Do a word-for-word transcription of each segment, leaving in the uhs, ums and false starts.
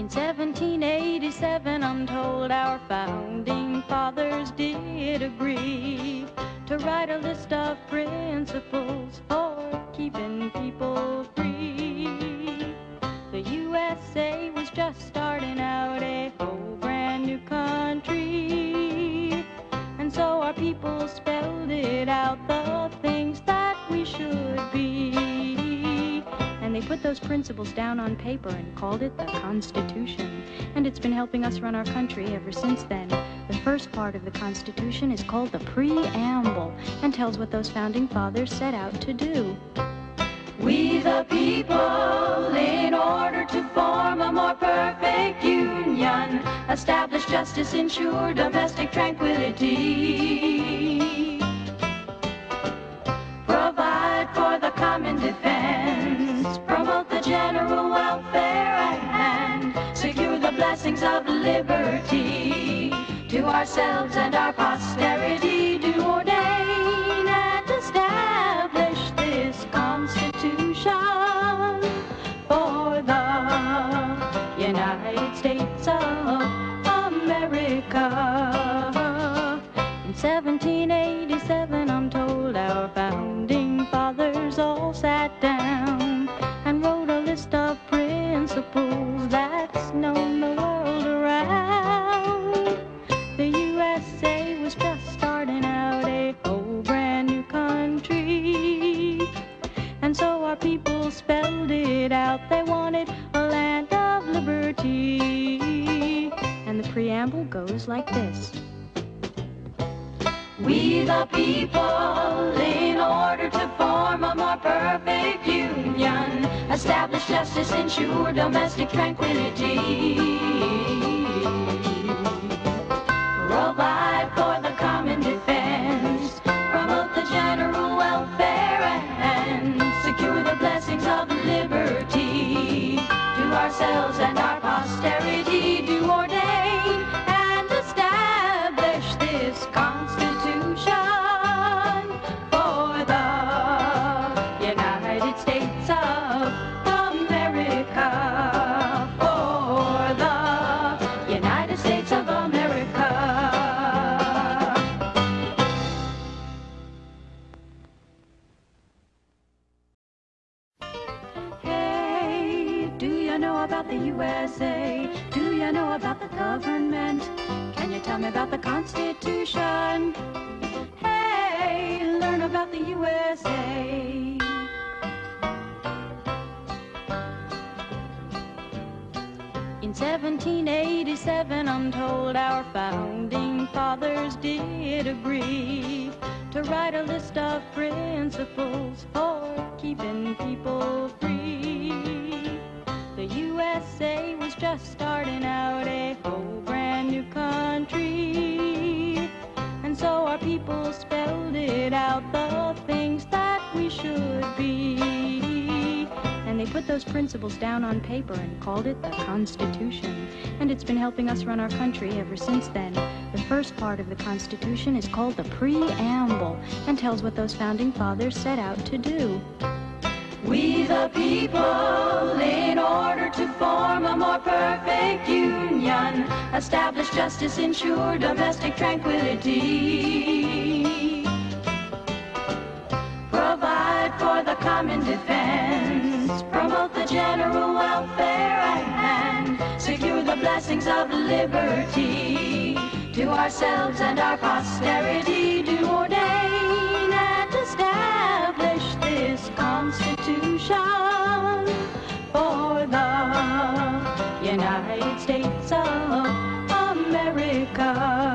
In seventeen eighty-seven, I'm told our founding fathers did agree to write a list of principles for keeping people free. The U S A was just starting out, a whole brand new country, and so our people spelled it out, the things that we should be. And they put those principles down on paper and called it the Constitution. And it's been helping us run our country ever since then. The first part of the Constitution is called the Preamble and tells what those founding fathers set out to do. We the people, in order to form a more perfect union, establish justice, ensure domestic tranquility, provide for the common defense, promote the general welfare, and secure the blessings of liberty to ourselves and our posterity, do ordain and establish this Constitution for the United States of America. In seventeen eighty-seven, I'm told our founding fathers all sat down and wrote a list of principles that's known the world around. The U S A was just starting out, a whole brand new country, and so our people spelled it out. They wanted a land of liberty, and the preamble goes like this. We the people, in order to form a more perfect union, establish justice, ensure domestic tranquility, provide for the common defense, promote the general welfare, and secure the blessings of liberty to ourselves and our posterity, do ordain and establish this Constitution for the United States of America, for the United States of America. Hey, do you know about the U S A? Do you know about the government? Can you tell me about the Constitution? Hey, learn about the U S A. In seventeen eighty-seven, I'm told our founding fathers did agree to write a list of principles for keeping people free. The U S A was just starting out, a whole brand new country, and so our people spelled it out, the things that we should be. And they put those principles down on paper and called it the Constitution. And it's been helping us run our country ever since then. The first part of the Constitution is called the Preamble and tells what those founding fathers set out to do. We the people, in order to form a more perfect union, establish justice, ensure domestic tranquility, provide for the common defense, promote the general welfare, and secure the blessings of liberty to ourselves and our posterity, do ordain and establish this Constitution for the United States of America.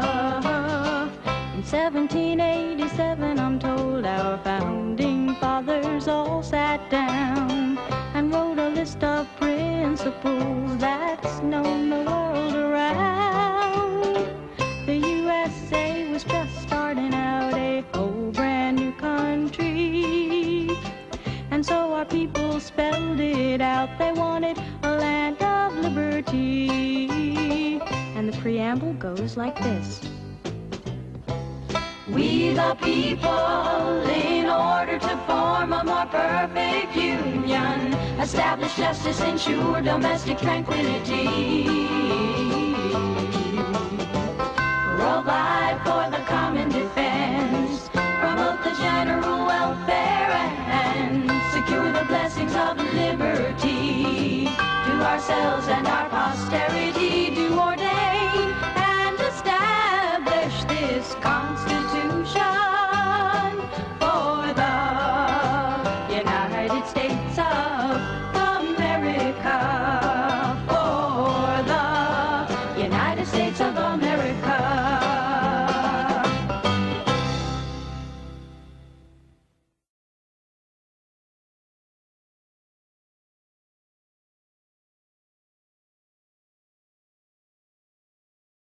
In seventeen eighty-seven, I'm told our founding fathers all sat down and wrote a list of principles that's known the world around. The U S A was just starting out, a whole brand new country, and so our people spelled it out. They wanted a land of liberty, and the preamble goes like this. We the people, in order to form a more perfect union, establish justice, ensure domestic tranquility, provide for the common defense, promote the general welfare, and secure the blessings of liberty to ourselves and our posterity, do ordain and establish this Constitution